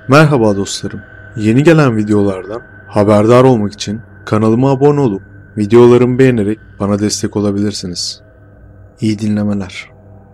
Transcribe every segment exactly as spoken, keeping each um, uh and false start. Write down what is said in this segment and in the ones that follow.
Merhaba dostlarım. Yeni gelen videolardan haberdar olmak için kanalıma abone olup videolarımı beğenerek bana destek olabilirsiniz. İyi dinlemeler.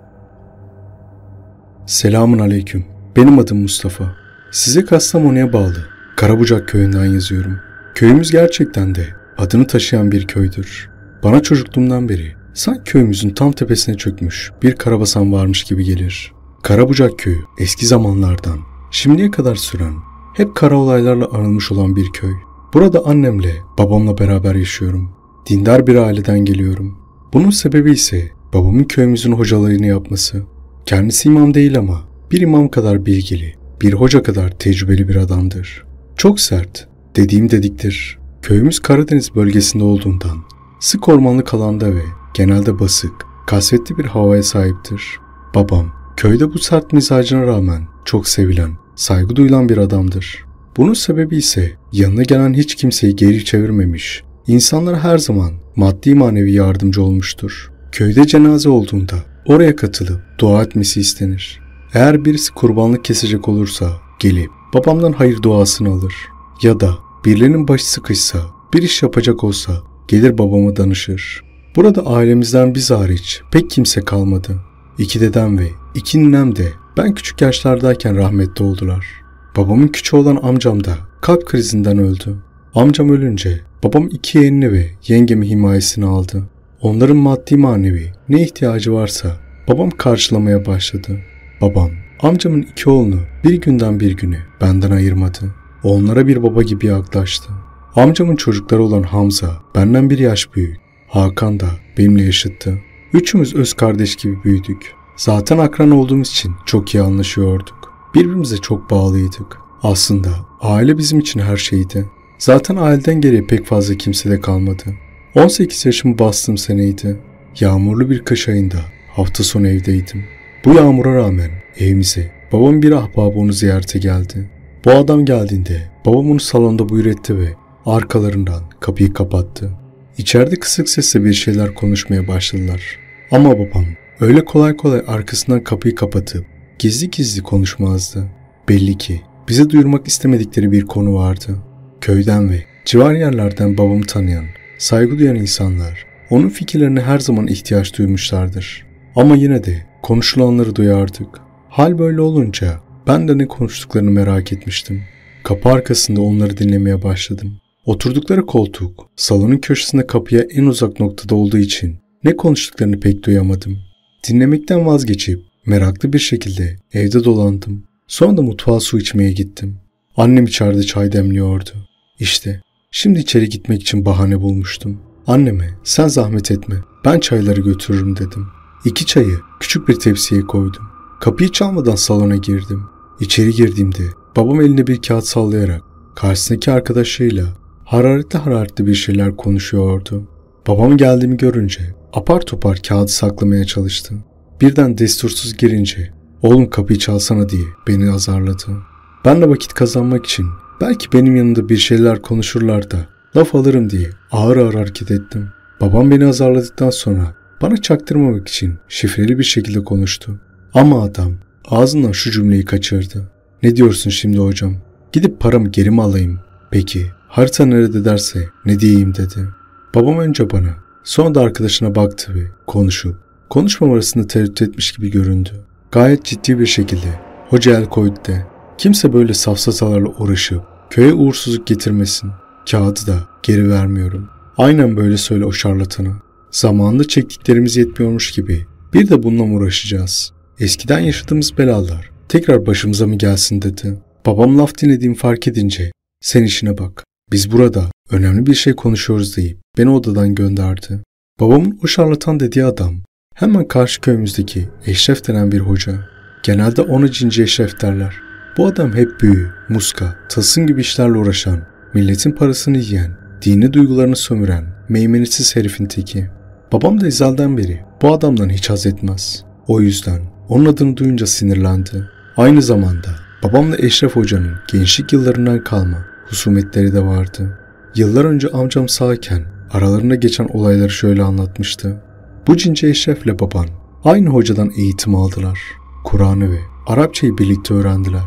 Selamun aleyküm. Benim adım Mustafa. Size Kastamonu'ya bağlı Karabucak köyünden yazıyorum. Köyümüz gerçekten de adını taşıyan bir köydür. Bana çocukluğumdan beri sanki köyümüzün tam tepesine çökmüş bir karabasan varmış gibi gelir. Karabucak köyü eski zamanlardan şimdiye kadar süren, hep kara olaylarla anılmış olan bir köy. Burada annemle, babamla beraber yaşıyorum. Dindar bir aileden geliyorum. Bunun sebebi ise babamın köyümüzün hocalarını yapması. Kendisi imam değil ama bir imam kadar bilgili, bir hoca kadar tecrübeli bir adamdır. Çok sert, dediğim dediktir. Köyümüz Karadeniz bölgesinde olduğundan sık ormanlık alanda ve genelde basık, kasvetli bir havaya sahiptir. Babam, köyde bu sert mizacına rağmen çok sevilen, saygı duyulan bir adamdır. Bunun sebebi ise yanına gelen hiç kimseyi geri çevirmemiş, insanlara her zaman maddi manevi yardımcı olmuştur. Köyde cenaze olduğunda oraya katılıp dua etmesi istenir. Eğer birisi kurbanlık kesecek olursa gelip babamdan hayır duasını alır. Ya da birilerinin başı sıkışsa, bir iş yapacak olsa gelir babama danışır. Burada ailemizden biz hariç pek kimse kalmadı. İki dedem ve iki ninem de ben küçük yaşlardayken rahmetli oldular. Babamın küçüğü olan amcam da kalp krizinden öldü. Amcam ölünce babam iki yeğenini ve yengemi himayesine aldı. Onların maddi manevi ne ihtiyacı varsa babam karşılamaya başladı. Babam amcamın iki oğlunu bir günden bir güne benden ayırmadı. Onlara bir baba gibi yaklaştı. Amcamın çocukları olan Hamza benden bir yaş büyük. Hakan da benimle yaşıttı. Üçümüz öz kardeş gibi büyüdük. Zaten akran olduğumuz için çok iyi anlaşıyorduk. Birbirimize çok bağlıydık. Aslında aile bizim için her şeydi. Zaten aileden geriye pek fazla kimse de kalmadı. on sekiz yaşımı bastığım seneydi. Yağmurlu bir kış ayında hafta sonu evdeydim. Bu yağmura rağmen evimize babam bir ahbabı onu ziyarete geldi. Bu adam geldiğinde babam onu salonda buyur etti ve arkalarından kapıyı kapattı. İçeride kısık sesle bir şeyler konuşmaya başladılar. Ama babam öyle kolay kolay arkasından kapıyı kapatıp gizli gizli konuşmazdı. Belli ki bize duyurmak istemedikleri bir konu vardı. Köyden ve civar yerlerden babamı tanıyan, saygı duyan insanlar onun fikirlerine her zaman ihtiyaç duymuşlardır. Ama yine de konuşulanları duyardık. Hal böyle olunca ben de ne konuştuklarını merak etmiştim. Kapı arkasında onları dinlemeye başladım. Oturdukları koltuk salonun köşesinde kapıya en uzak noktada olduğu için ne konuştuklarını pek duyamadım. Dinlemekten vazgeçip meraklı bir şekilde evde dolandım. Sonra da mutfağa su içmeye gittim. Annem içeride çay demliyordu. İşte şimdi içeri gitmek için bahane bulmuştum. Anneme sen zahmet etme, ben çayları götürürüm dedim. İki çayı küçük bir tepsiye koydum. Kapıyı çalmadan salona girdim. İçeri girdiğimde babam eline bir kağıt sallayarak karşısındaki arkadaşıyla hararetli hararetli bir şeyler konuşuyordu. Babam geldiğimi görünce apar topar kağıdı saklamaya çalıştı. Birden destursuz girince oğlum kapıyı çalsana diye beni azarladı. Ben de vakit kazanmak için belki benim yanımda bir şeyler konuşurlar da laf alırım diye ağır ağır hareket ettim. Babam beni azarladıktan sonra bana çaktırmamak için şifreli bir şekilde konuştu. Ama adam ağzından şu cümleyi kaçırdı. Ne diyorsun şimdi hocam? Gidip paramı geri mi alayım? Peki harita nerede derse ne diyeyim dedi. Babam önce bana sonra da arkadaşına baktı ve konuşup konuşmam arasında tereddüt etmiş gibi göründü. Gayet ciddi bir şekilde hoca el koydu de kimse böyle safsatalarla uğraşıp köye uğursuzluk getirmesin. Kağıdı da geri vermiyorum. Aynen böyle söyle o şarlatana. Zamanında çektiklerimiz yetmiyormuş gibi bir de bununla mı uğraşacağız? Eskiden yaşadığımız belalar tekrar başımıza mı gelsin dedi. Babam laf dinlediğimi fark edince sen işine bak. Biz burada önemli bir şey konuşuyoruz deyip beni odadan gönderdi. Babamın o şarlatan dediği adam hemen karşı köyümüzdeki Eşref denen bir hoca. Genelde ona cinci Eşref derler. Bu adam hep büyü, muska, tılsım gibi işlerle uğraşan, milletin parasını yiyen, dini duygularını sömüren, meymenetsiz herifin teki. Babam da ezelden beri bu adamdan hiç haz etmez. O yüzden onun adını duyunca sinirlendi. Aynı zamanda babamla Eşref Hoca'nın gençlik yıllarından kalma husumetleri de vardı. Yıllar önce amcam sağken aralarında geçen olayları şöyle anlatmıştı. Bu cinci Eşref'le baban aynı hocadan eğitim aldılar. Kur'an'ı ve Arapçayı birlikte öğrendiler. Bu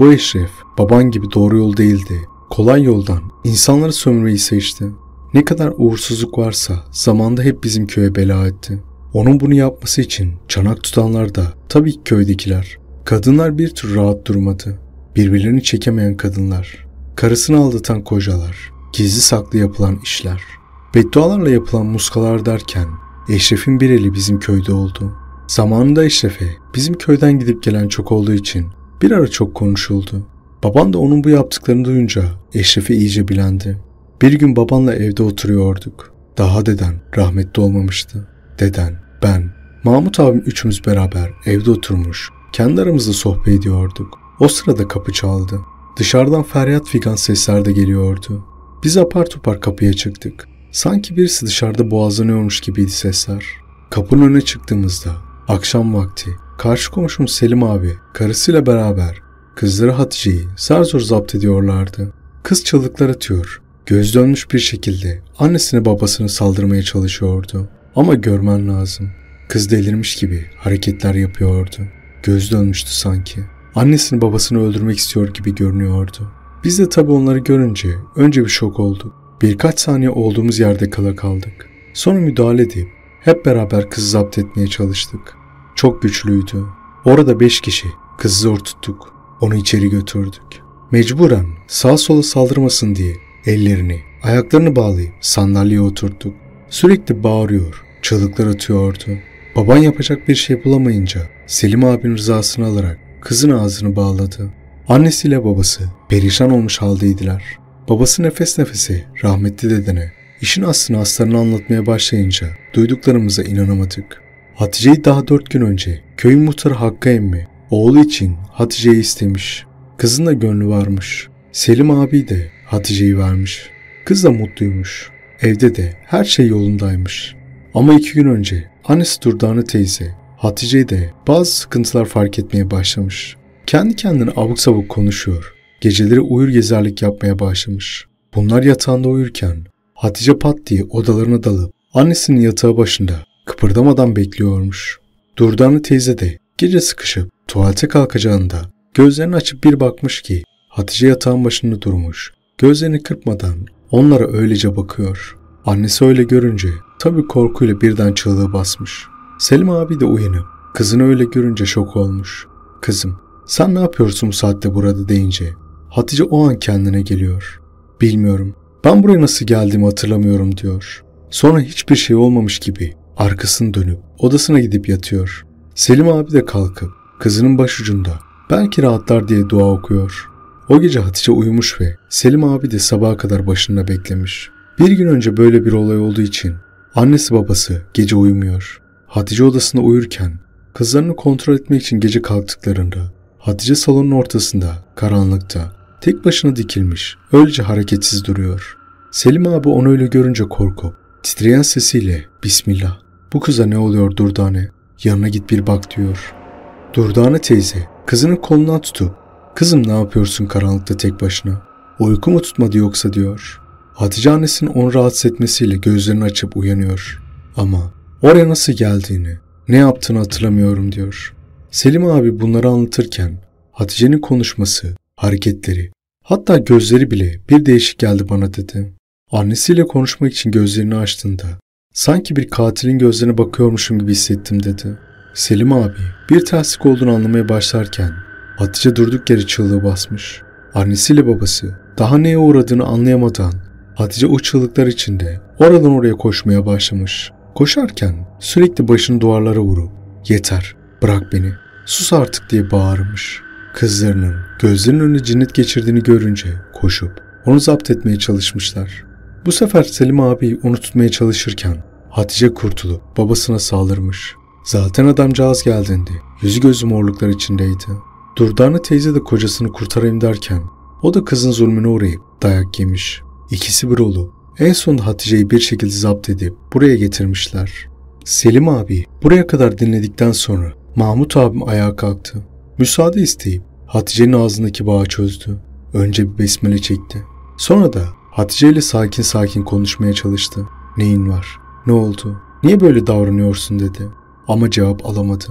Bu Eşref baban gibi doğru yol değildi. Kolay yoldan insanları sömürmeyi seçti. Ne kadar uğursuzluk varsa zamanda hep bizim köye bela etti. Onun bunu yapması için çanak tutanlar da tabii ki köydekiler. Kadınlar bir tür rahat durmadı. Birbirlerini çekemeyen kadınlar. Karısını aldatan kocalar. Gizli saklı yapılan işler. Beddualarla yapılan muskalar derken Eşref'in bir eli bizim köyde oldu. Zamanında Eşref'e bizim köyden gidip gelen çok olduğu için bir ara çok konuşuldu. Baban da onun bu yaptıklarını duyunca Eşref'i iyice bilendi. Bir gün babanla evde oturuyorduk. Daha deden rahmetli olmamıştı. Deden, ben, Mahmut abim üçümüz beraber evde oturmuş, kendi aramızda sohbet ediyorduk. O sırada kapı çaldı. Dışarıdan feryat figan sesler de geliyordu. Biz apar topar kapıya çıktık. Sanki birisi dışarıda boğazlanıyormuş gibiydi sesler. Kapının önüne çıktığımızda akşam vakti karşı komşum Selim abi karısıyla beraber kızları Hatice'yi zar zor zapt ediyorlardı. Kız çığlıklar atıyor. Göz dönmüş bir şekilde annesine babasına saldırmaya çalışıyordu. Ama görmen lazım. Kız delirmiş gibi hareketler yapıyordu. Göz dönmüştü sanki. Annesini babasını öldürmek istiyor gibi görünüyordu. Biz de tabii onları görünce önce bir şok olduk. Birkaç saniye olduğumuz yerde kala kaldık. Sonra müdahale edip hep beraber kızı zapt etmeye çalıştık. Çok güçlüydü. Orada beş kişi kızı zor tuttuk. Onu içeri götürdük. Mecburen sağa sola saldırmasın diye ellerini, ayaklarını bağlayıp sandalyeye oturttuk. Sürekli bağırıyor, çığlıklar atıyordu. Baban yapacak bir şey bulamayınca Selim abinin rızasını alarak kızın ağzını bağladı. Annesiyle babası perişan olmuş haldeydiler. Babası nefes nefese rahmetli dedene işin aslını aslarını anlatmaya başlayınca duyduklarımıza inanamadık. Hatice'yi daha dört gün önce köyün muhtarı Hakkı emmi oğlu için Hatice'yi istemiş. Kızın da gönlü varmış. Selim abi de Hatice'yi vermiş. Kız da mutluymuş. Evde de her şey yolundaymış. Ama iki gün önce annesi Durdane teyze Hatice'ye de bazı sıkıntılar fark etmeye başlamış. Kendi kendine abuk sabuk konuşuyor. Geceleri uyur gezerlik yapmaya başlamış. Bunlar yatağında uyurken Hatice pat diye odalarına dalıp annesinin yatağı başında kıpırdamadan bekliyormuş. Durdane teyze de gece sıkışıp tuvalete kalkacağında gözlerini açıp bir bakmış ki Hatice yatağın başında durmuş. Gözlerini kırpmadan onlara öylece bakıyor. Annesi öyle görünce tabii korkuyla birden çığlığı basmış. Selim abi de uyanıp kızını öyle görünce şok olmuş. Kızım sen ne yapıyorsun bu saatte burada deyince Hatice o an kendine geliyor. Bilmiyorum, ben buraya nasıl geldiğimi hatırlamıyorum diyor. Sonra hiçbir şey olmamış gibi arkasını dönüp odasına gidip yatıyor. Selim abi de kalkıp kızının başucunda belki rahatlar diye dua okuyor. O gece Hatice uyumuş ve Selim abi de sabaha kadar başında beklemiş. Bir gün önce böyle bir olay olduğu için annesi babası gece uyumuyor. Hatice odasında uyurken kızlarını kontrol etmek için gece kalktıklarında Hatice salonun ortasında karanlıkta tek başına dikilmiş öylece hareketsiz duruyor. Selim abi onu öyle görünce korkup titreyen sesiyle "Bismillah, bu kıza ne oluyor Durdane? Yanına git bir bak" diyor. Durdane teyze kızının kolundan tutup "Kızım ne yapıyorsun karanlıkta tek başına? Uyku mu tutmadı yoksa?" diyor. Hatice annesinin onu rahatsız etmesiyle gözlerini açıp uyanıyor. Ama oraya nasıl geldiğini, ne yaptığını hatırlamıyorum diyor. Selim abi bunları anlatırken Hatice'nin konuşması, hareketleri, hatta gözleri bile bir değişik geldi bana dedi. Annesiyle konuşmak için gözlerini açtığında sanki bir katilin gözlerine bakıyormuşum gibi hissettim dedi. Selim abi bir terslik olduğunu anlamaya başlarken Hatice durduk yere çığlığı basmış. Annesiyle babası daha neye uğradığını anlayamadan Hatice o çığlıklar içinde oradan oraya koşmaya başlamış. Koşarken sürekli başını duvarlara vurup "Yeter, bırak beni, sus artık" diye bağırmış. Kızlarının gözlerinin önüne cinnet geçirdiğini görünce koşup onu zapt etmeye çalışmışlar. Bu sefer Selim abi onu tutmaya çalışırken Hatice kurtulup babasına saldırmış. Zaten adamcağız geldiğinde yüzü gözü morluklar içindeydi. Durdane teyze de kocasını kurtarayım derken o da kızın zulmüne uğrayıp dayak yemiş. İkisi bir olup en sonunda Hatice'yi bir şekilde zapt edip buraya getirmişler. Selim abi buraya kadar dinledikten sonra Mahmut abim ayağa kalktı. Müsaade isteyip Hatice'nin ağzındaki bağı çözdü. Önce bir besmele çekti. Sonra da Hatice ile sakin sakin konuşmaya çalıştı. "Neyin var? Ne oldu? Niye böyle davranıyorsun?" dedi. Ama cevap alamadı.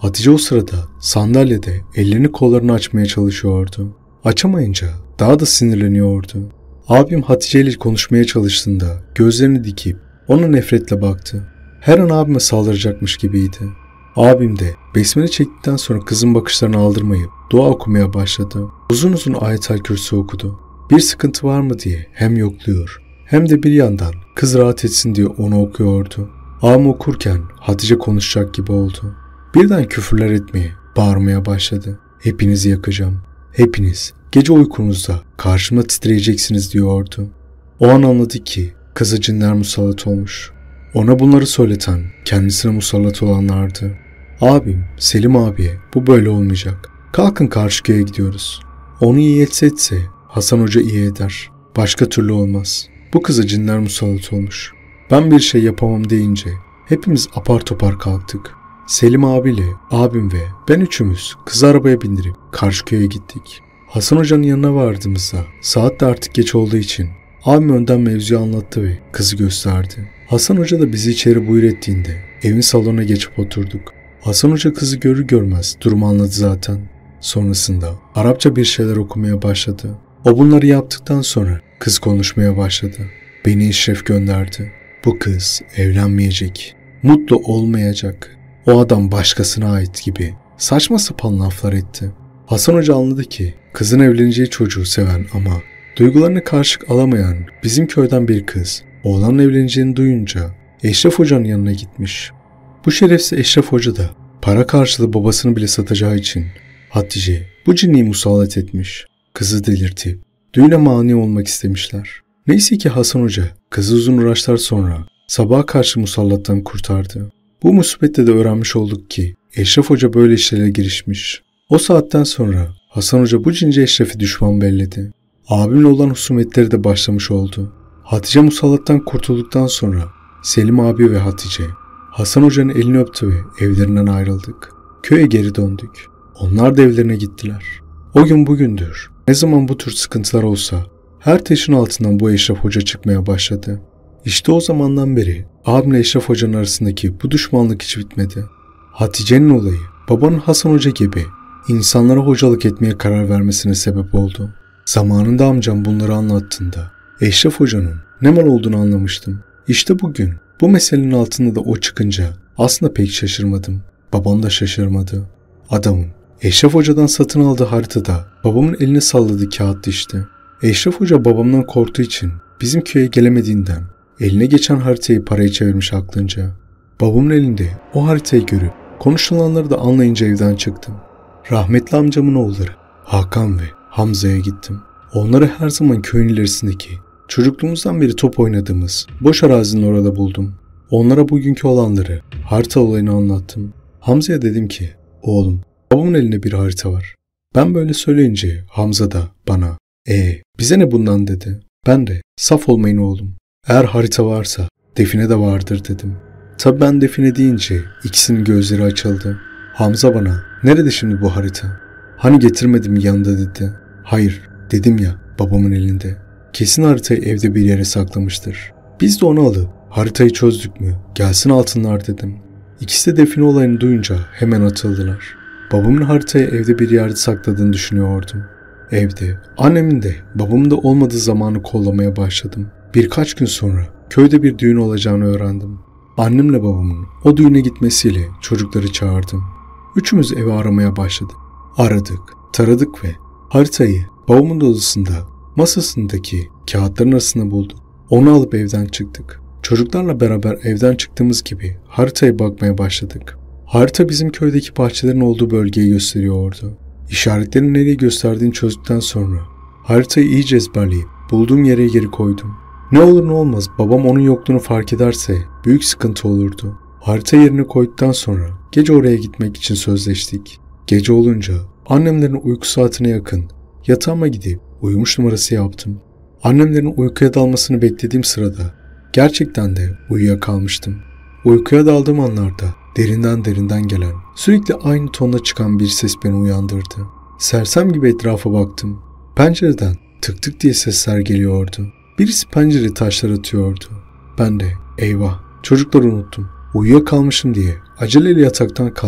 Hatice o sırada sandalyede ellerini kollarını açmaya çalışıyordu. Açamayınca daha da sinirleniyordu. Abim Hatice ile konuşmaya çalıştığında gözlerini dikip ona nefretle baktı. Her an abime saldıracakmış gibiydi. Abim de besmele çektikten sonra kızın bakışlarını aldırmayıp dua okumaya başladı. Uzun uzun Ayetel Kürsi okudu. Bir sıkıntı var mı diye hem yokluyor hem de bir yandan kız rahat etsin diye onu okuyordu. Abim okurken Hatice konuşacak gibi oldu. Birden küfürler etmeye, bağırmaya başladı. Hepinizi yakacağım. Hepiniz gece uykunuzda karşıma titreyeceksiniz diyordu. O an anladı ki kızı cinler musallat olmuş. Ona bunları söyleten kendisine musallat olanlardı. Abim Selim abiye bu böyle olmayacak. Kalkın karşı köye gidiyoruz. Onu iyi etse etse Hasan Hoca iyi eder. Başka türlü olmaz. Bu kıza cinler musallat olmuş. Ben bir şey yapamam deyince hepimiz apar topar kalktık. Selim abiyle abim ve ben üçümüz kızı arabaya bindirip karşı köye gittik. Hasan Hoca'nın yanına vardığımızda saat de artık geç olduğu için abim önden mevzuyu anlattı ve kızı gösterdi. Hasan Hoca da bizi içeri buyur ettiğinde evin salonuna geçip oturduk. Hasan Hoca kızı görür görmez durumu anladı zaten. Sonrasında Arapça bir şeyler okumaya başladı. O bunları yaptıktan sonra kız konuşmaya başladı. Beni Eşref gönderdi. Bu kız evlenmeyecek, mutlu olmayacak. O adam başkasına ait gibi saçma sapan laflar etti. Hasan Hoca anladı ki kızın evleneceği çocuğu seven ama duygularını karşılık alamayan bizim köyden bir kız oğlanın evleneceğini duyunca Eşref Hoca'nın yanına gitmiş. Bu şerefsiz Eşref Hoca da para karşılığı babasını bile satacağı için Hatice bu cinliği musallat etmiş. Kızı delirtip düğüne mani olmak istemişler. Neyse ki Hasan Hoca kızı uzun uğraşlar sonra sabaha karşı musallattan kurtardı. Bu musibette de öğrenmiş olduk ki Eşref Hoca böyle işlere girişmiş. O saatten sonra Hasan Hoca bu cinci Eşref'i düşman belledi. Abimle olan husumetleri de başlamış oldu. Hatice musallattan kurtulduktan sonra Selim abi ve Hatice Hasan Hoca'nın elini öptü ve evlerinden ayrıldık. Köye geri döndük. Onlar da evlerine gittiler. O gün bugündür. Ne zaman bu tür sıkıntılar olsa her taşın altından bu Eşref Hoca çıkmaya başladı. İşte o zamandan beri abimle Eşref Hoca'nın arasındaki bu düşmanlık hiç bitmedi. Hatice'nin olayı babanın Hasan Hoca gibi insanlara hocalık etmeye karar vermesine sebep oldu. Zamanında amcam bunları anlattığında Eşref Hoca'nın ne mal olduğunu anlamıştım. İşte bugün bu meselenin altında da o çıkınca aslında pek şaşırmadım. Babam da şaşırmadı. Adamın Eşref Hoca'dan satın aldığı haritada babamın eline salladığı kağıttı işte. Eşref Hoca babamdan korktuğu için bizim köye gelemediğinden eline geçen haritayı paraya çevirmiş aklınca. Babamın elinde o haritayı görüp konuşulanları da anlayınca evden çıktım. Rahmetli amcamın oğulları Hakan ve Hamza'ya gittim. Onları her zaman köyün ilerisindeki çocukluğumuzdan beri top oynadığımız boş arazinin orada buldum. Onlara bugünkü olanları, harita olayını anlattım. Hamza'ya dedim ki, oğlum babamın elinde bir harita var. Ben böyle söyleyince Hamza da bana, ee bize ne bundan dedi. Ben de saf olmayın oğlum. Eğer harita varsa define de vardır dedim. Tabi ben define deyince ikisinin gözleri açıldı. Hamza bana, nerede şimdi bu harita? Hani getirmedim yanında dedi. Hayır dedim ya, babamın elinde. Kesin haritayı evde bir yere saklamıştır. Biz de onu alıp haritayı çözdük mü gelsin altınlar dedim. İkisi de define olayını duyunca hemen atıldılar. Babamın haritayı evde bir yerde sakladığını düşünüyordum. Evde, annemin de babamın da olmadığı zamanı kollamaya başladım. Birkaç gün sonra köyde bir düğün olacağını öğrendim. Annemle babamın o düğüne gitmesiyle çocukları çağırdım. Üçümüz evi aramaya başladık. Aradık, taradık ve haritayı babamın odasında masasındaki kağıtların arasında bulduk. Onu alıp evden çıktık. Çocuklarla beraber evden çıktığımız gibi haritaya bakmaya başladık. Harita bizim köydeki bahçelerin olduğu bölgeyi gösteriyordu. İşaretlerin nereyi gösterdiğini çözdükten sonra haritayı iyice ezberleyip bulduğum yere geri koydum. Ne olur ne olmaz babam onun yokluğunu fark ederse büyük sıkıntı olurdu. Harita yerine koyduktan sonra gece oraya gitmek için sözleştik. Gece olunca annemlerin uyku saatine yakın yatağıma gidip uyumuş numarası yaptım. Annemlerin uykuya dalmasını beklediğim sırada gerçekten de uyuyakalmıştım. Uykuya daldığım anlarda derinden derinden gelen, sürekli aynı tonda çıkan bir ses beni uyandırdı. Sersem gibi etrafa baktım. Pencereden tık tık diye sesler geliyordu. Birisi pencereye taşlar atıyordu. Ben de eyvah çocukları unuttum. Uyuyakalmışım diye aceleyle yataktan kalkıp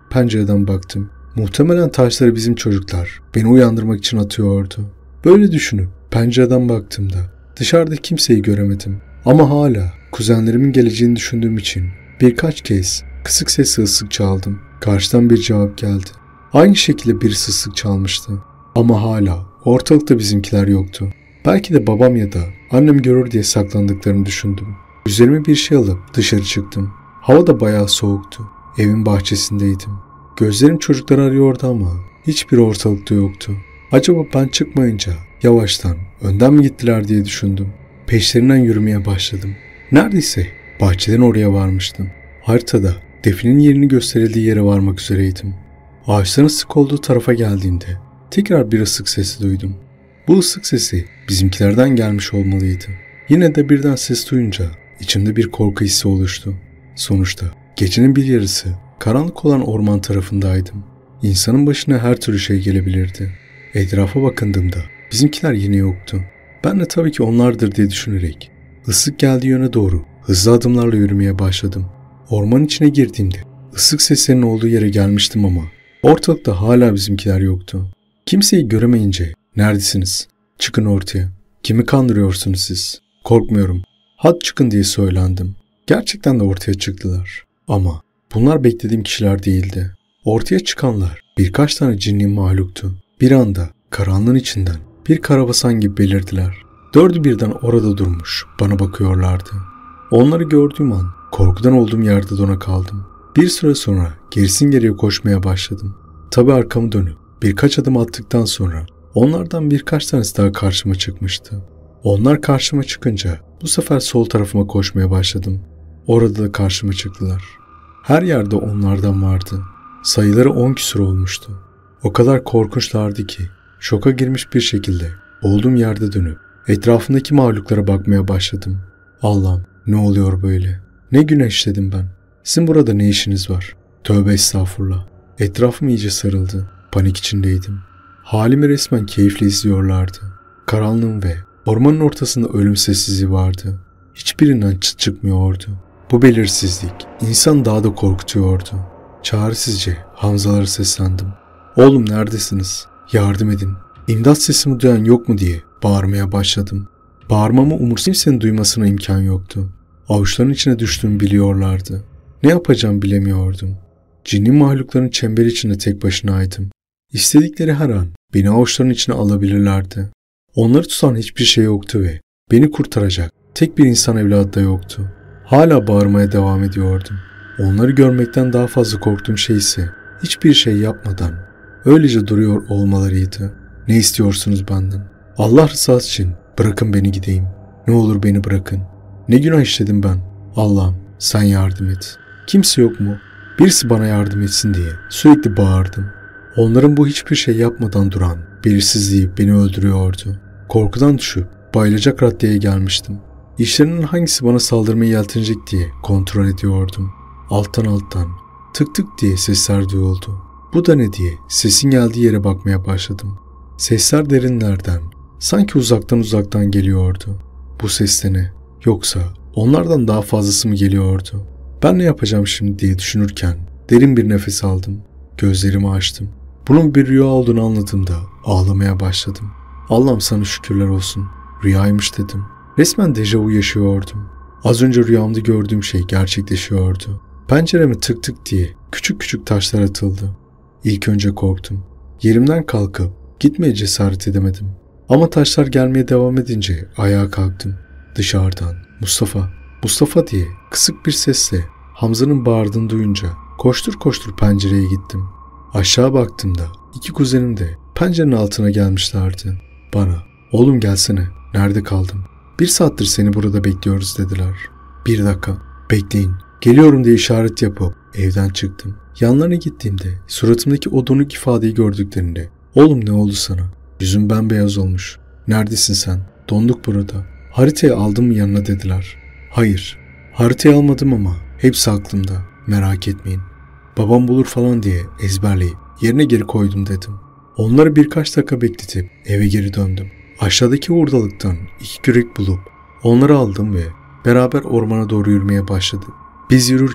pencereden baktım. Muhtemelen taşları bizim çocuklar beni uyandırmak için atıyordu. Böyle düşünüp pencereden baktığımda dışarıda kimseyi göremedim. Ama hala kuzenlerimin geleceğini düşündüğüm için birkaç kez kısık sesle ıslık çaldım. Karşıdan bir cevap geldi. Aynı şekilde birisi ıslık çalmıştı. Ama hala ortalıkta bizimkiler yoktu. Belki de babam ya da annem görür diye saklandıklarını düşündüm. Üzerime bir şey alıp dışarı çıktım. Hava da bayağı soğuktu. Evin bahçesindeydim. Gözlerim çocukları arıyordu ama hiçbir ortalıkta yoktu. Acaba ben çıkmayınca yavaştan önden mi gittiler diye düşündüm. Peşlerinden yürümeye başladım. Neredeyse bahçeden oraya varmıştım. Haritada definin yerini gösterildiği yere varmak üzereydim. Ağaçların sık olduğu tarafa geldiğimde tekrar bir ıslık sesi duydum. Bu ıslık sesi bizimkilerden gelmiş olmalıydı. Yine de birden ses duyunca içimde bir korku hissi oluştu. Sonuçta gecenin bir yarısı karanlık olan orman tarafındaydım. İnsanın başına her türlü şey gelebilirdi. Etrafa bakındığımda bizimkiler yine yoktu. Ben de tabii ki onlardır diye düşünerek ıslık geldiği yöne doğru hızlı adımlarla yürümeye başladım. Ormanın içine girdiğimde ıslık seslerinin olduğu yere gelmiştim ama ortalıkta hala bizimkiler yoktu. Kimseyi göremeyince neredesiniz? Çıkın ortaya. Kimi kandırıyorsunuz siz? Korkmuyorum. Hadi çıkın diye söylendim. Gerçekten de ortaya çıktılar. Ama bunlar beklediğim kişiler değildi. Ortaya çıkanlar birkaç tane cinli mahluktu. Bir anda karanlığın içinden bir karabasan gibi belirdiler. Dördü birden orada durmuş bana bakıyorlardı. Onları gördüğüm an korkudan olduğum yerde dona kaldım. Bir süre sonra gerisin geriye koşmaya başladım. Tabii arkamı dönüp birkaç adım attıktan sonra onlardan birkaç tanesi daha karşıma çıkmıştı. Onlar karşıma çıkınca bu sefer sol tarafıma koşmaya başladım. Orada da karşıma çıktılar. Her yerde onlardan vardı. Sayıları on küsur olmuştu. O kadar korkunçlardı ki şoka girmiş bir şekilde olduğum yerde dönüp etrafındaki mahluklara bakmaya başladım. Allah'ım, ne oluyor böyle? Ne günah işledim ben? Sizin burada ne işiniz var? Tövbe estağfurullah. Etrafım iyice sarıldı. Panik içindeydim. Halimi resmen keyifle izliyorlardı. Karanlığın ve ormanın ortasında ölüm sessizliği vardı. Hiçbirinden çıt çıkmıyordu. Bu belirsizlik insan daha da korkutuyordu. Çaresizce Hamzalara seslendim. Oğlum neredesiniz? Yardım edin. İmdat sesimi duyan yok mu diye bağırmaya başladım. Bağırmamı umursayıp kimsenin duymasına imkan yoktu. Avuçların içine düştüğümü biliyorlardı. Ne yapacağımı bilemiyordum. Cinli mahlukların çemberi içinde tek başınaydım. İstedikleri her an beni avuçların içine alabilirlerdi. Onları tutan hiçbir şey yoktu ve beni kurtaracak tek bir insan evladı da yoktu. Hala bağırmaya devam ediyordum. Onları görmekten daha fazla korktuğum şey ise hiçbir şey yapmadan öylece duruyor olmalarıydı. Ne istiyorsunuz benden? Allah rızası için bırakın beni gideyim. Ne olur beni bırakın. Ne günah işledim ben? Allah'ım sen yardım et. Kimse yok mu? Birisi bana yardım etsin diye sürekli bağırdım. Onların bu hiçbir şey yapmadan duran belirsizliği beni öldürüyordu. Korkudan düşüp bayılacak raddeye gelmiştim. İşlerinin hangisi bana saldırmayı yeltenecek diye kontrol ediyordum. Alttan alttan tık tık diye sesler duyuldu. Bu da ne diye sesin geldiği yere bakmaya başladım. Sesler derinlerden, sanki uzaktan uzaktan geliyordu. Bu ses de ne? Yoksa onlardan daha fazlası mı geliyordu? Ben ne yapacağım şimdi diye düşünürken derin bir nefes aldım. Gözlerimi açtım. Bunun bir rüya olduğunu anladığımda ağlamaya başladım. Allah'ım sana şükürler olsun. Rüyaymış dedim. Resmen dejavu yaşıyordum. Az önce rüyamda gördüğüm şey gerçekleşiyordu. Pencereme tık tık diye küçük küçük taşlar atıldı. İlk önce korktum. Yerimden kalkıp gitmeye cesaret edemedim. Ama taşlar gelmeye devam edince ayağa kalktım. Dışarıdan Mustafa, Mustafa diye kısık bir sesle Hamza'nın bağırdığını duyunca koştur koştur pencereye gittim. Aşağı baktığımda iki kuzenim de pencerenin altına gelmişlerdi. Bana oğlum gelsene, nerede kaldın? Bir saattir seni burada bekliyoruz dediler. Bir dakika bekleyin, geliyorum diye işaret yapıp evden çıktım. Yanlarına gittiğimde suratımdaki o donuk ifadeyi gördüklerinde oğlum ne oldu sana? Yüzün bembeyaz olmuş. Neredesin sen? Donduk burada. Haritayı aldın mı yanına dediler. Hayır, haritayı almadım ama hepsi aklımda. Merak etmeyin. Babam bulur falan diye ezberleyip yerine geri koydum dedim. Onları birkaç dakika bekletip eve geri döndüm. Aşağıdaki hurdalıktan iki kürek bulup onları aldım ve beraber ormana doğru yürümeye başladık. Biz yürürken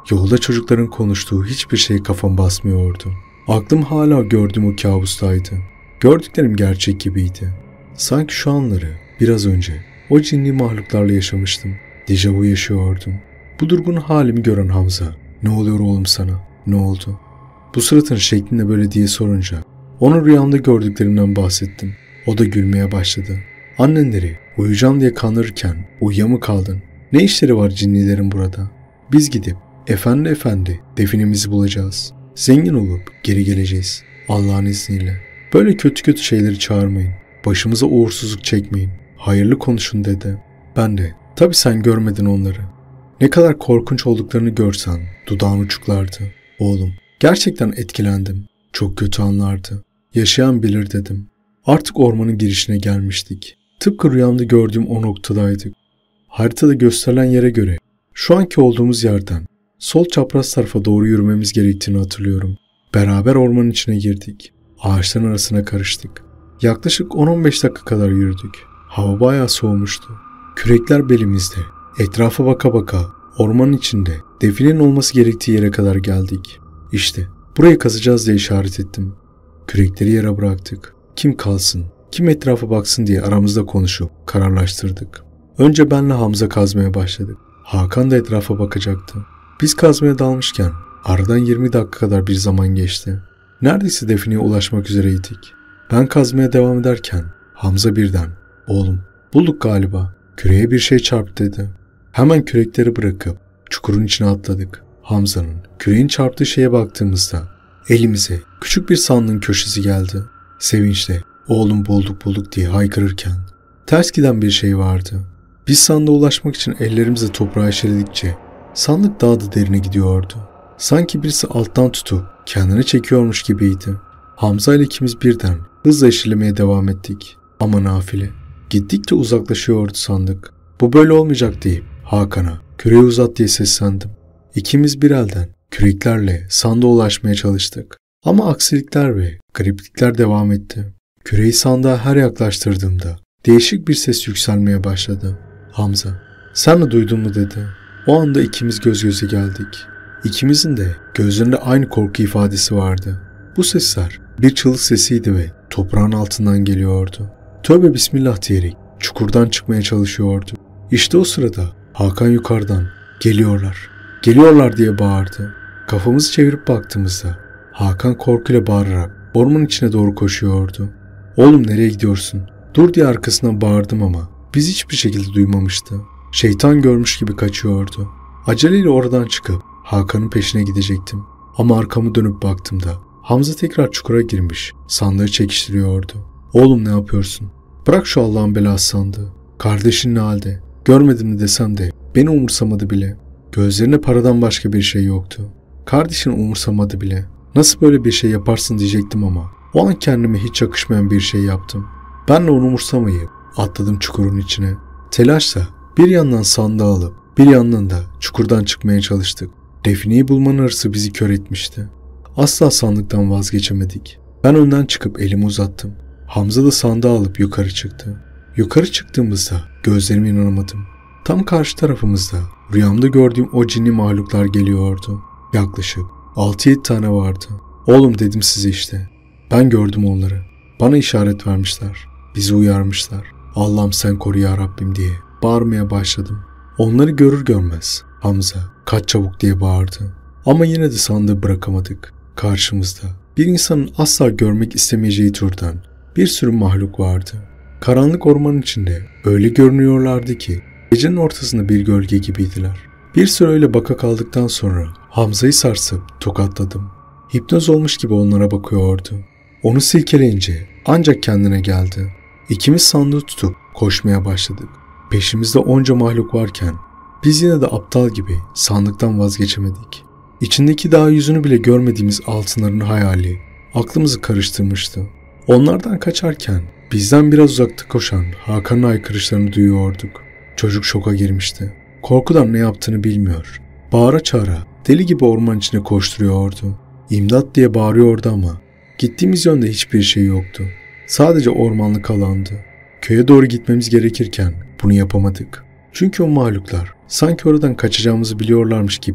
Yolda çocukların konuştuğu hiçbir şey kafam basmıyordu. Aklım hala gördüğüm o kabustaydı. Gördüklerim gerçek gibiydi. Sanki şu anları biraz önce o cinli mahluklarla yaşamıştım. Dejavu yaşıyordum. Bu durgun halimi gören Hamza, "Ne oluyor oğlum sana? Ne oldu?" Bu suratın şeklinde böyle diye sorunca onun rüyamda gördüklerimden bahsettim. O da gülmeye başladı. "Annenleri uyuyacağım diye kandırırken uyuya mı kaldın? Ne işleri var cinlilerin burada? Biz gidip efendi efendi definemizi bulacağız. Zengin olup geri geleceğiz. Allah'ın izniyle. Böyle kötü kötü şeyleri çağırmayın. Başımıza uğursuzluk çekmeyin. Hayırlı konuşun" dedi. Ben de, "Tabii sen görmedin onları. Ne kadar korkunç olduklarını görsen dudağın uçuklardı. Oğlum, gerçekten etkilendim. Çok kötü anlardı. Yaşayan bilir" dedim. Artık ormanın girişine gelmiştik. Tıpkı rüyamda gördüğüm o noktadaydık. Haritada gösterilen yere göre şu anki olduğumuz yerden sol çapraz tarafa doğru yürümemiz gerektiğini hatırlıyorum. Beraber ormanın içine girdik. Ağaçların arasına karıştık. Yaklaşık on on beş dakika kadar yürüdük. Hava bayağı soğumuştu. Kürekler belimizde. Etrafa baka baka ormanın içinde definenin olması gerektiği yere kadar geldik. İşte burayı kazacağız diye işaret ettim. Kürekleri yere bıraktık. Kim kalsın, kim etrafa baksın diye aramızda konuşup kararlaştırdık. Önce benle Hamza kazmaya başladık. Hakan da etrafa bakacaktı. Biz kazmaya dalmışken aradan yirmi dakika kadar bir zaman geçti. Neredeyse defineye ulaşmak üzereydik. Ben kazmaya devam ederken Hamza birden, "Oğlum, bulduk galiba. Küreğe bir şey çarptı" dedi. Hemen kürekleri bırakıp çukurun içine atladık. Hamza'nın küreğin çarptığı şeye baktığımızda elimize küçük bir sandığın köşesi geldi. Sevinçle "Oğlum bulduk bulduk" diye haykırırken ters giden bir şey vardı. Biz sandığa ulaşmak için ellerimizle toprağa işledikçe sandık daha da derine gidiyordu. Sanki birisi alttan tutup kendini çekiyormuş gibiydi. Hamza ile ikimiz birden hızla işlemeye devam ettik. Ama nafile. Gittikçe uzaklaşıyordu sandık. Bu böyle olmayacak deyip Hakan'a "Küreği uzat" diye seslendim. İkimiz bir elden küreklerle sandığa ulaşmaya çalıştık. Ama aksilikler ve gariplikler devam etti. Küreği sandığa her yaklaştırdığımda değişik bir ses yükselmeye başladı. Hamza, "Sen de duydun mu?" dedi. O anda ikimiz göz göze geldik. İkimizin de gözlerinde aynı korku ifadesi vardı. Bu sesler bir çığlık sesiydi ve toprağın altından geliyordu. Tövbe bismillah diyerek çukurdan çıkmaya çalışıyordu. İşte o sırada Hakan yukarıdan "Geliyorlar, geliyorlar" diye bağırdı. Kafamızı çevirip baktığımızda Hakan korkuyla bağırarak ormanın içine doğru koşuyordu. "Oğlum, nereye gidiyorsun? Dur" diye arkasından bağırdım ama biz hiçbir şekilde duymamıştı. Şeytan görmüş gibi kaçıyordu. Aceleyle oradan çıkıp Hakan'ın peşine gidecektim. Ama arkamı dönüp baktığımda Hamza tekrar çukura girmiş, sandığı çekiştiriyordu. "Oğlum, ne yapıyorsun? Bırak şu Allah'ın belası sandığı. Kardeşin ne halde? Görmedim mi desem de beni umursamadı bile." Gözlerine paradan başka bir şey yoktu. Kardeşini umursamadı bile. "Nasıl böyle bir şey yaparsın?" diyecektim ama o an kendime hiç yakışmayan bir şey yaptım. Ben de onu umursamayıp atladım çukurun içine. Telaşla bir yandan sandığı alıp bir yandan da çukurdan çıkmaya çalıştık. Defineyi bulmanın hırsı bizi kör etmişti. Asla sandıktan vazgeçemedik. Ben önden çıkıp elimi uzattım. Hamza da sandığı alıp yukarı çıktı. Yukarı çıktığımızda gözlerime inanamadım. Tam karşı tarafımızda rüyamda gördüğüm o cinli mahluklar geliyordu. Yaklaşık altı yedi tane vardı. "Oğlum," dedim, "size işte. Ben gördüm onları. Bana işaret vermişler. Bizi uyarmışlar. Allah'ım sen koru ya Rabbim" diye bağırmaya başladım. Onları görür görmez Hamza "Kaç çabuk" diye bağırdı. Ama yine de sandığı bırakamadık. Karşımızda bir insanın asla görmek istemeyeceği türden bir sürü mahluk vardı. Karanlık ormanın içinde öyle görünüyorlardı ki gecenin ortasında bir gölge gibiydiler. Bir süre öyle baka kaldıktan sonra Hamza'yı sarsıp tokatladım. Hipnoz olmuş gibi onlara bakıyordu. Onu silkeleyince ancak kendine geldi. İkimiz sandığı tutup koşmaya başladık. Peşimizde onca mahluk varken biz yine de aptal gibi sandıktan vazgeçemedik. İçindeki daha yüzünü bile görmediğimiz altınların hayali aklımızı karıştırmıştı. Onlardan kaçarken bizden biraz uzakta koşan Hakan'ın haykırışlarını duyuyorduk. Çocuk şoka girmişti. Korkudan ne yaptığını bilmiyor. Bağıra çağıra deli gibi orman içine koşturuyordu. İmdat diye bağırıyordu ama gittiğimiz yönde hiçbir şey yoktu. Sadece ormanlık alandı. Köye doğru gitmemiz gerekirken bunu yapamadık. Çünkü o mahluklar sanki oradan kaçacağımızı biliyorlarmış gibi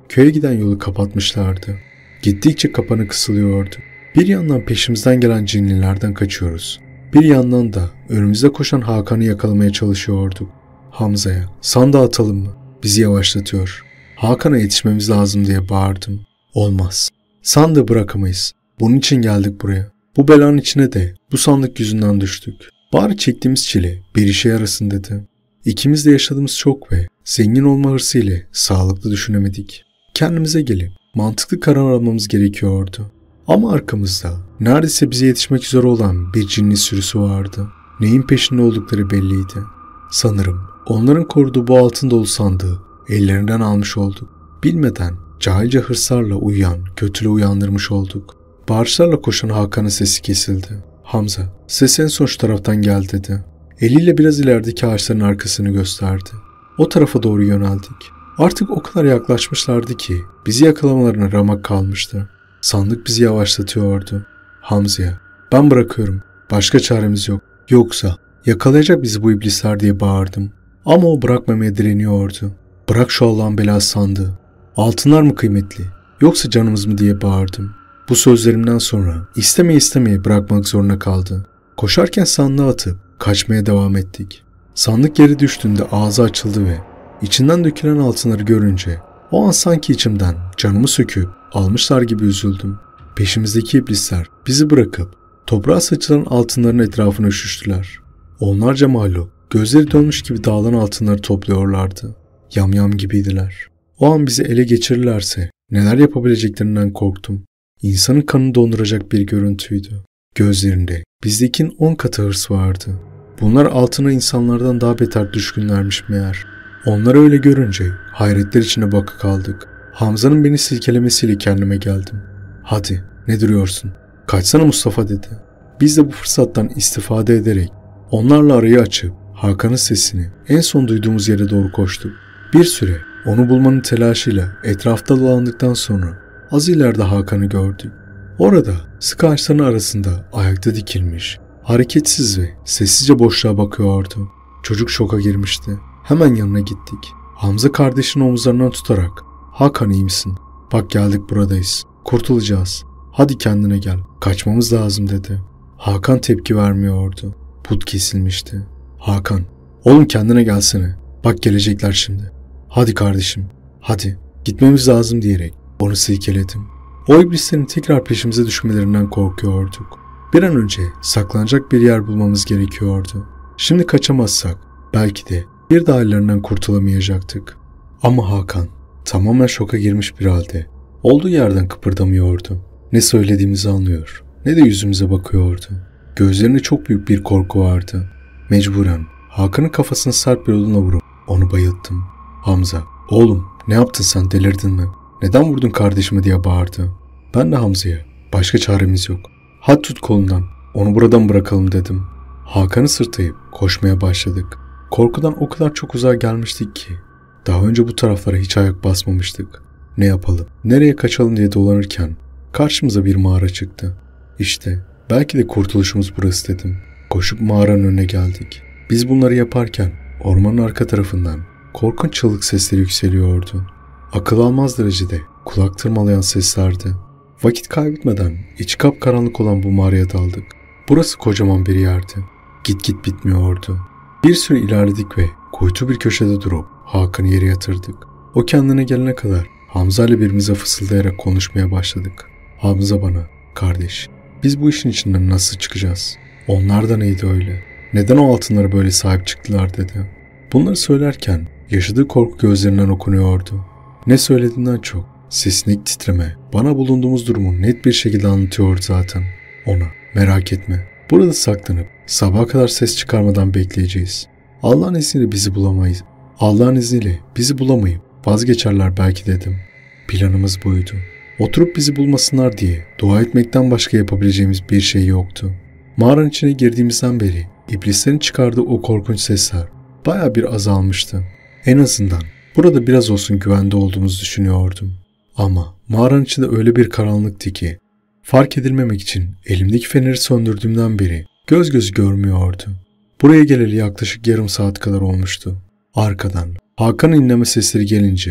köye giden yolu kapatmışlardı. Gittikçe kapanı kısılıyordu. Bir yandan peşimizden gelen cinlilerden kaçıyoruz. Bir yandan da önümüze koşan Hakan'ı yakalamaya çalışıyorduk. Hamza'ya sandığı atalım mı? Bizi yavaşlatıyor. Hakan'a yetişmemiz lazım diye bağırdım. Olmaz. Sandığı bırakamayız. Bunun için geldik buraya. Bu belanın içine de bu sandık yüzünden düştük. Bari çektiğimiz çile bir işe yarasın dedi. İkimiz de yaşadığımız çok ve zengin olma hırsıyla sağlıklı düşünemedik. Kendimize gelip mantıklı karar almamız gerekiyordu. Ama arkamızda neredeyse bize yetişmek üzere olan bir cinli sürüsü vardı. Neyin peşinde oldukları belliydi. Sanırım onların koruduğu bu altın dolu sandığı ellerinden almış olduk. Bilmeden cahilce hırslarla uyuyan kötülüğü uyandırmış olduk. Bağırışlarla koşan Hakan'ın sesi kesildi. Hamza, ses en son şu taraftan gel dedi. Eliyle biraz ilerideki ağaçların arkasını gösterdi. O tarafa doğru yöneldik. Artık o kadar yaklaşmışlardı ki bizi yakalamalarına ramak kalmıştı. Sandık bizi yavaşlatıyordu. Hamza'ya, ben bırakıyorum. Başka çaremiz yok. Yoksa yakalayacak bizi bu iblisler diye bağırdım. Ama o bırakmamaya direniyordu. Bırak şu Allah'ın belası sandığı. Altınlar mı kıymetli? Yoksa canımız mı diye bağırdım. Bu sözlerimden sonra istemeye istemeye bırakmak zorunda kaldı. Koşarken sandığı atıp kaçmaya devam ettik. Sandık yere düştüğünde ağzı açıldı ve içinden dökülen altınları görünce o an sanki içimden canımı söküp almışlar gibi üzüldüm. Peşimizdeki iblisler bizi bırakıp toprağa saçılan altınların etrafına üşüştüler. Onlarca mahluk gözleri dönmüş gibi dağılan altınları topluyorlardı. Yamyam gibiydiler. O an bizi ele geçirirlerse neler yapabileceklerinden korktum. İnsanın kanını donduracak bir görüntüydü. Gözlerinde bizdekinin on katı hırs vardı. Bunlar altına insanlardan daha beter düşkünlermiş meğer. Onları öyle görünce hayretler içine bakı kaldık. Hamza'nın beni silkelemesiyle kendime geldim. Hadi ne duruyorsun? Kaçsana Mustafa dedi. Biz de bu fırsattan istifade ederek onlarla arayı açıp Hakan'ın sesini en son duyduğumuz yere doğru koştuk. Bir süre onu bulmanın telaşıyla etrafta dolandıktan sonra az ileride Hakan'ı gördük. Orada sık ağaçların arasında ayakta dikilmiş, hareketsiz ve sessizce boşluğa bakıyordu. Çocuk şoka girmişti. Hemen yanına gittik. Hamza kardeşinin omuzlarından tutarak "Hakan iyi misin? Bak geldik buradayız. Kurtulacağız. Hadi kendine gel. Kaçmamız lazım" dedi. Hakan tepki vermiyordu. Put kesilmişti. "Hakan, oğlum kendine gelsene. Bak gelecekler şimdi. Hadi kardeşim, hadi. Gitmemiz lazım" diyerek onu silkeledim. O iblislerin tekrar peşimize düşmelerinden korkuyorduk. Bir an önce saklanacak bir yer bulmamız gerekiyordu. Şimdi kaçamazsak belki de bir daha ellerinden kurtulamayacaktık. Ama Hakan tamamen şoka girmiş bir halde olduğu yerden kıpırdamıyordu. Ne söylediğimizi anlıyor ne de yüzümüze bakıyordu. Gözlerinde çok büyük bir korku vardı. Mecburen Hakan'ın kafasını sert bir odunla vurup onu bayılttım. "Hamza, oğlum ne yaptın sen, delirdin mi? Neden vurdun kardeşimi?" diye bağırdı. Ben de Hamza'ya "Başka çaremiz yok. Hadi tut kolundan, onu buradan bırakalım" dedim. Hakan'ı sırtlayıp koşmaya başladık. Korkudan o kadar çok uzağa gelmiştik ki daha önce bu taraflara hiç ayak basmamıştık. Ne yapalım, nereye kaçalım diye dolanırken karşımıza bir mağara çıktı. İşte belki de kurtuluşumuz burası dedim. Koşup mağaranın önüne geldik. Biz bunları yaparken ormanın arka tarafından korkunç çığlık sesleri yükseliyordu. Akıl almaz derecede kulak tırmalayan seslerdi. Vakit kaybetmeden içi kapkaranlık olan bu mağaraya daldık. Burası kocaman bir yerdi. Git git bitmiyordu. Bir süre ilerledik ve kuytu bir köşede durup Hakan'ı yere yatırdık. O kendine gelene kadar Hamza ile birbirimize fısıldayarak konuşmaya başladık. Hamza bana "Kardeş, biz bu işin içinden nasıl çıkacağız? Onlar da neydi öyle? Neden o altınlara böyle sahip çıktılar?" dedi. Bunları söylerken yaşadığı korku gözlerinden okunuyordu. Ne söylediğinden çok sesindeki titreme bana bulunduğumuz durumu net bir şekilde anlatıyordu zaten. Ona "Merak etme, burada saklanıp sabaha kadar ses çıkarmadan bekleyeceğiz. Allah'ın izniyle bizi bulamayız. Allah'ın izniyle bizi bulamayıp vazgeçerler belki" dedim. Planımız buydu. Oturup bizi bulmasınlar diye dua etmekten başka yapabileceğimiz bir şey yoktu. Mağaranın içine girdiğimizden beri iblislerin çıkardığı o korkunç sesler baya bir azalmıştı. En azından burada biraz olsun güvende olduğumuzu düşünüyordum. Ama mağaranın içinde öyle bir karanlıktı ki fark edilmemek için elimdeki feneri söndürdüğümden beri göz gözü görmüyordu. Buraya geleli yaklaşık yarım saat kadar olmuştu. Arkadan Hakan'ın inleme sesleri gelince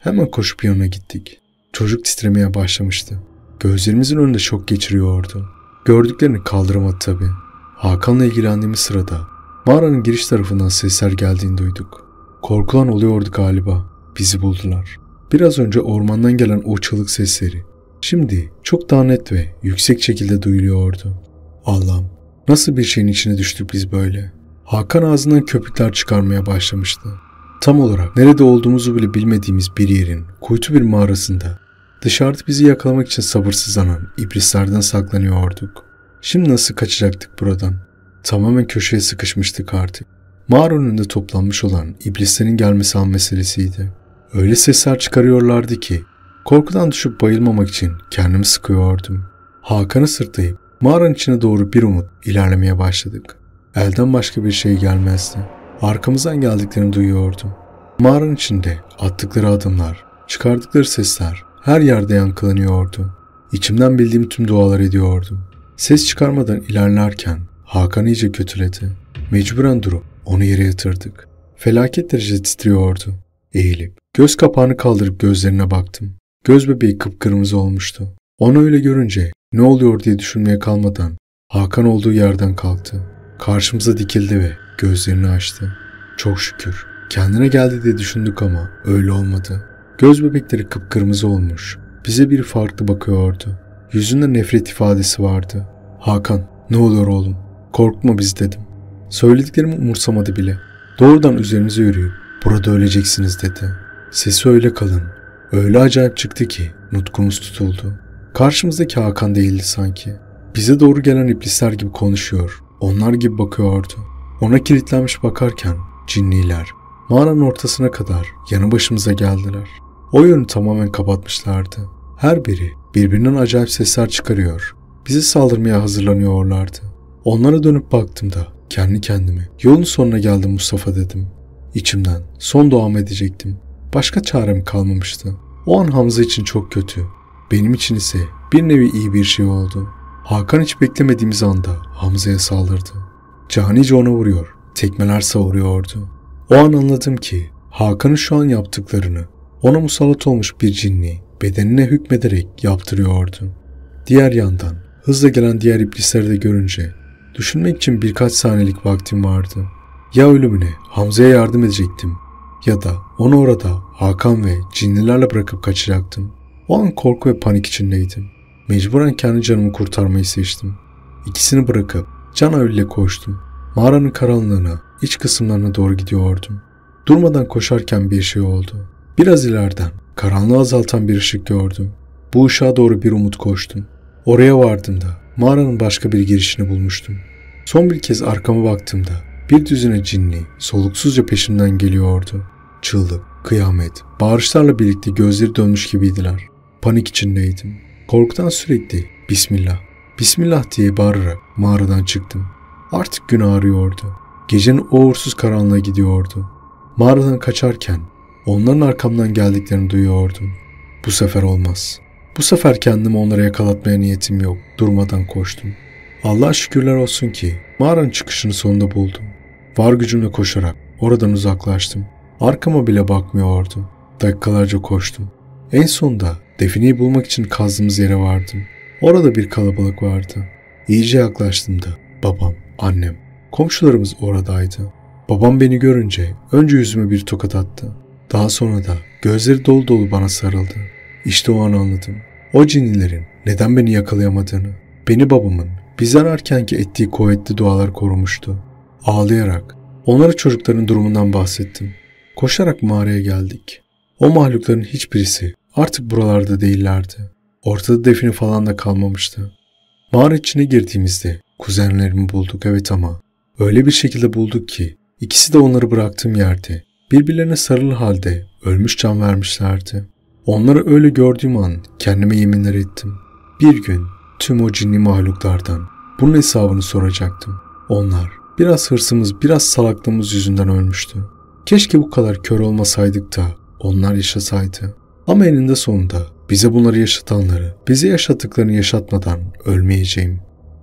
Hemen koşup yanına gittik. Çocuk titremeye başlamıştı. Gözlerimizin önünde şok geçiriyordu. Gördüklerini kaldıramadı tabii. Hakan'la ilgilendiğimiz sırada mağaranın giriş tarafından sesler geldiğini duyduk. Korkulan oluyordu galiba. Bizi buldular. Biraz önce ormandan gelen o çığlık sesleri şimdi çok daha net ve yüksek şekilde duyuluyordu. Allah'ım, nasıl bir şeyin içine düştük biz böyle? Hakan ağzından köpükler çıkarmaya başlamıştı. Tam olarak nerede olduğumuzu bile bilmediğimiz bir yerin kuytu bir mağarasında dışarıda bizi yakalamak için sabırsızlanan iblislerden saklanıyorduk. Şimdi nasıl kaçacaktık buradan? Tamamen köşeye sıkışmıştık artık. Mağara önünde toplanmış olan iblislerin gelmesi an meselesiydi. Öyle sesler çıkarıyorlardı ki korkudan düşüp bayılmamak için kendimi sıkıyordum. Hakan'ı sırtlayıp mağaranın içine doğru bir umut ilerlemeye başladık. Elden başka bir şey gelmezdi. Arkamızdan geldiklerini duyuyordum. Mağaranın içinde attıkları adımlar, çıkardıkları sesler her yerde yankılanıyordu. İçimden bildiğim tüm dualar ediyordum. Ses çıkarmadan ilerlerken Hakan iyice kötüledi. Mecburen durup onu yere yatırdık. Felaket derece titriyordu. Eğilip göz kapağını kaldırıp gözlerine baktım. Göz bebeği kıpkırmızı olmuştu. Onu öyle görünce ne oluyor diye düşünmeye kalmadan Hakan olduğu yerden kalktı. Karşımıza dikildi ve gözlerini açtı. Çok şükür kendine geldi diye düşündük ama öyle olmadı. Göz bebekleri kıpkırmızı olmuş. Bize bir farklı bakıyordu. Yüzünde nefret ifadesi vardı. Hakan, ne oluyor oğlum? Korkma biz dedim. Söylediklerimi umursamadı bile. Doğrudan üzerimize yürüyüp burada öleceksiniz dedi. Sesi öyle kalın, öyle acayip çıktı ki nutkumuz tutuldu. Karşımızdaki Hakan değildi sanki. Bize doğru gelen iblisler gibi konuşuyor, onlar gibi bakıyordu. Ona kilitlenmiş bakarken cinniler mağaranın ortasına kadar yanı başımıza geldiler. O yönü tamamen kapatmışlardı. Her biri birbirinden acayip sesler çıkarıyor. Bize saldırmaya hazırlanıyorlardı. Onlara dönüp baktığımda kendi kendime yolun sonuna geldim Mustafa dedim. İçimden son duamı edecektim. Başka çarem kalmamıştı. O an Hamza için çok kötü. Benim için ise bir nevi iyi bir şey oldu. Hakan hiç beklemediğimiz anda Hamza'ya saldırdı. Canice ona vuruyor, tekmeler savuruyordu. O an anladım ki Hakan'ın şu an yaptıklarını ona musallat olmuş bir cinni bedenine hükmederek yaptırıyordu. Diğer yandan hızla gelen diğer iblisleri de görünce düşünmek için birkaç saniyelik vaktim vardı. Ya ölümüne Hamza'ya yardım edecektim ya da onu orada Hakan ve cinlilerle bırakıp kaçacaktım. O an korku ve panik içindeydim. Mecburen kendi canımı kurtarmayı seçtim. İkisini bırakıp can havliyle koştum. Mağaranın karanlığına, iç kısımlarına doğru gidiyordum. Durmadan koşarken bir şey oldu. Biraz ileriden karanlığı azaltan bir ışık gördüm. Bu ışığa doğru bir umut koştum. Oraya vardığımda mağaranın başka bir girişini bulmuştum. Son bir kez arkama baktığımda bir düzine cinni soluksuzca peşimden geliyordu. Çığlık, kıyamet, bağırışlarla birlikte gözleri dönmüş gibiydiler. Panik içindeydim. Korkudan sürekli Bismillah, Bismillah diye bağırarak mağaradan çıktım. Artık gün ağrıyordu. Gecenin o uğursuz karanlığa gidiyordu. Mağaradan kaçarken onların arkamdan geldiklerini duyuyordum. Bu sefer olmaz. Bu sefer kendimi onlara yakalatmaya niyetim yok. Durmadan koştum. Allah'a şükürler olsun ki mağaranın çıkışını sonunda buldum. Var gücümle koşarak oradan uzaklaştım. Arkama bile bakmıyordum. Dakikalarca koştum. En sonunda defineyi bulmak için kazdığımız yere vardım. Orada bir kalabalık vardı. İyice yaklaştığımda babam, annem, komşularımız oradaydı. Babam beni görünce önce yüzüme bir tokat attı. Daha sonra da gözleri dolu dolu bana sarıldı. İşte o an anladım. O cinnilerin neden beni yakalayamadığını, beni babamın bizi ararkenki ettiği kuvvetli dualar korumuştu. Ağlayarak onlara çocukların durumundan bahsettim. Koşarak mağaraya geldik. O mahlukların hiçbirisi artık buralarda değillerdi. Ortada define falan da kalmamıştı. Mağara içine girdiğimizde kuzenlerimi bulduk, evet, ama öyle bir şekilde bulduk ki ikisi de onları bıraktığım yerde birbirlerine sarılı halde ölmüş can vermişlerdi. Onları öyle gördüğüm an kendime yeminler ettim. Bir gün tüm o cinli mahluklardan bunun hesabını soracaktım. Onlar biraz hırsımız, biraz salaklığımız yüzünden ölmüştü. Keşke bu kadar kör olmasaydık da onlar yaşasaydı. Ama eninde sonunda bize bunları yaşatanları, bize yaşattıklarını yaşatmadan ölmeyeceğim.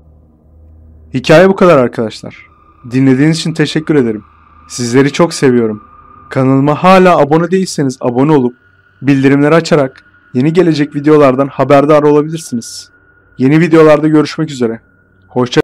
Hikaye bu kadar arkadaşlar. Dinlediğiniz için teşekkür ederim. Sizleri çok seviyorum. Kanalıma hala abone değilseniz abone olup bildirimleri açarak yeni gelecek videolardan haberdar olabilirsiniz. Yeni videolarda görüşmek üzere. Hoşça